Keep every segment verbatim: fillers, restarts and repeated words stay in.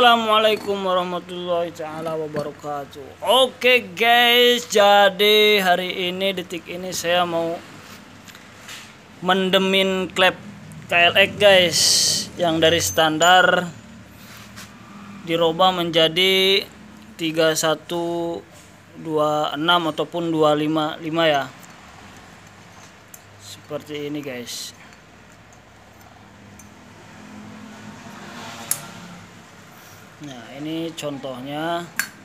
Assalamualaikum warahmatullahi taala wabarakatuh. Oke guys, jadi hari ini detik ini saya mau mendemin klep K L X guys, yang dari standar dirubah menjadi tiga satu dua enam ataupun dua lima lima ya. Seperti ini guys. Nah, ini contohnya.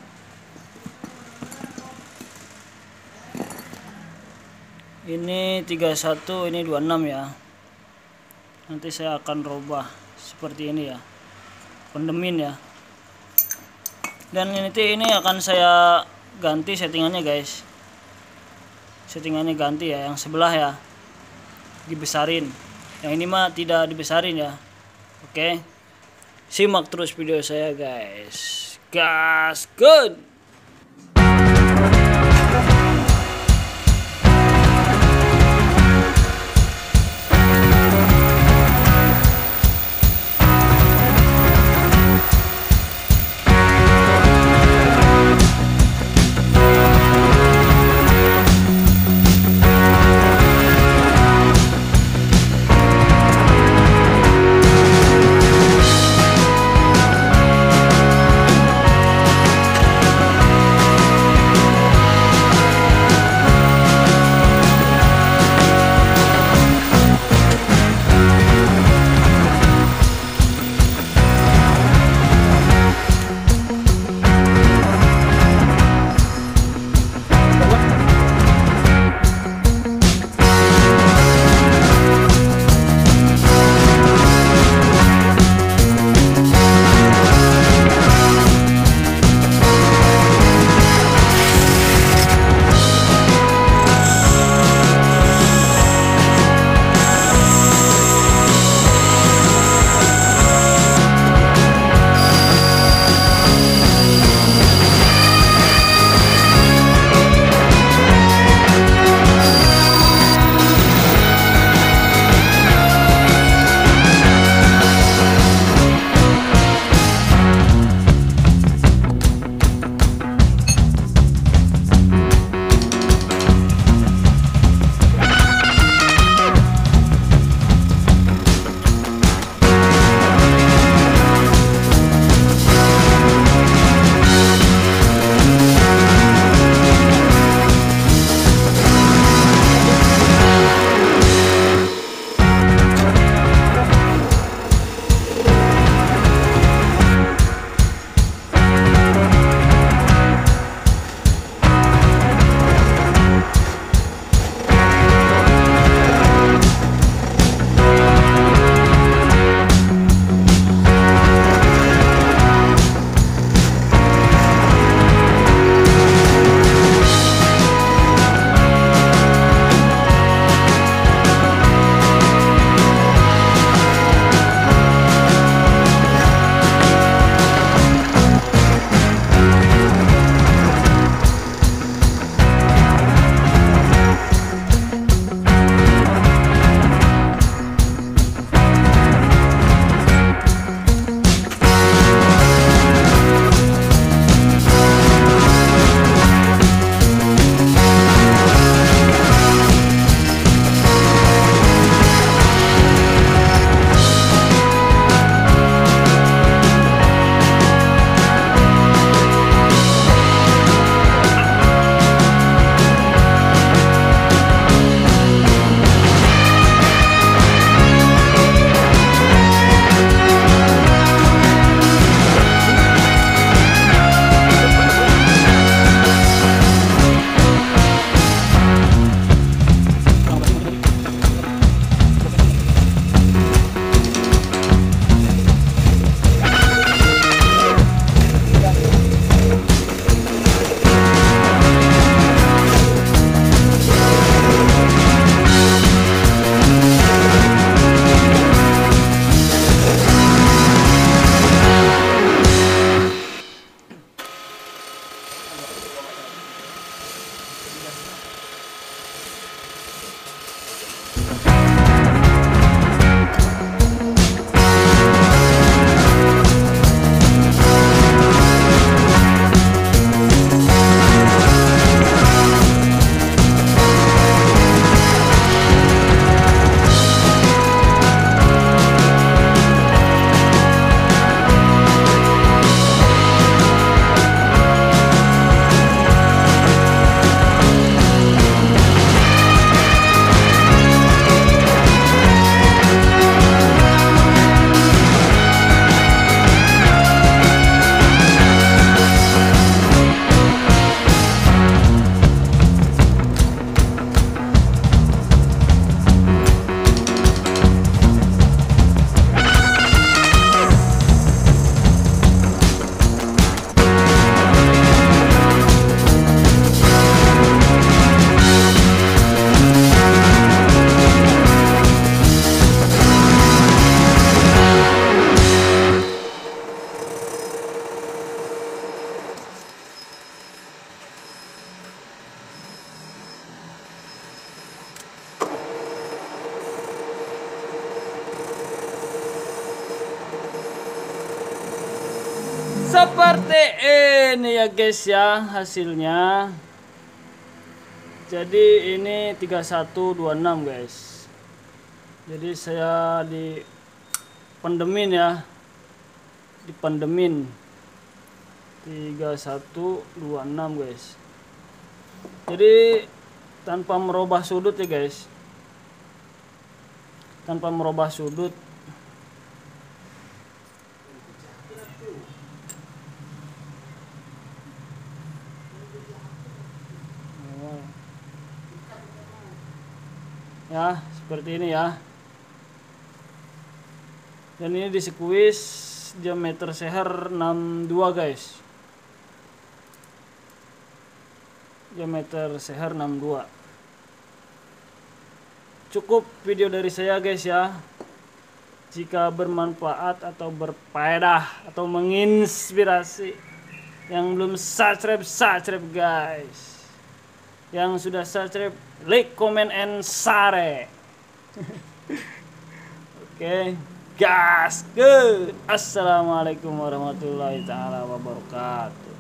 Ini tiga satu, ini dua enam ya. Nanti saya akan rubah seperti ini ya. Pendemin ya. Dan ini ini akan saya ganti settingannya guys. Settingannya ganti ya, yang sebelah ya dibesarin. Yang ini mah tidak dibesarin ya. Oke. Simak terus video saya guys. Gas good. Seperti ini ya guys ya hasilnya. Jadi ini tiga satu dua enam guys. Jadi saya di pendemin ya. Di pendemin tiga satu dua enam guys. Jadi tanpa merubah sudut ya guys. Tanpa merubah sudut. Ya seperti ini ya, dan ini di squeeze diameter seher enam puluh dua guys, diameter seher enam puluh dua. Cukup video dari saya guys ya. Jika bermanfaat atau berfaedah atau menginspirasi, yang belum subscribe subscribe guys, yang sudah subscribe like, comment, and share. Oke, gas good. Assalamualaikum warahmatullahi taala wabarakatuh.